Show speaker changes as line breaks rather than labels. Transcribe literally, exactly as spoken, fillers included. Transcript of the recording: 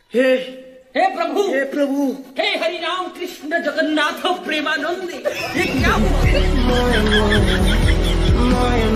हे
हे प्रभु,
हे प्रभु,
हे हरि राम कृष्ण जगन्नाथ प्रेमानंद, ये क्या हुआ?